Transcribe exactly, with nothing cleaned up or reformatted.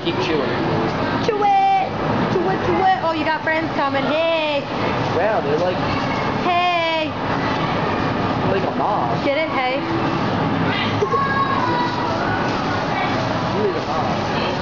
keep chewing. Chew it! Chew it, chew it! Oh, you got friends coming. Hey! Wow, they're like, Hey! like a mob. Get it? Hey! Really a mob.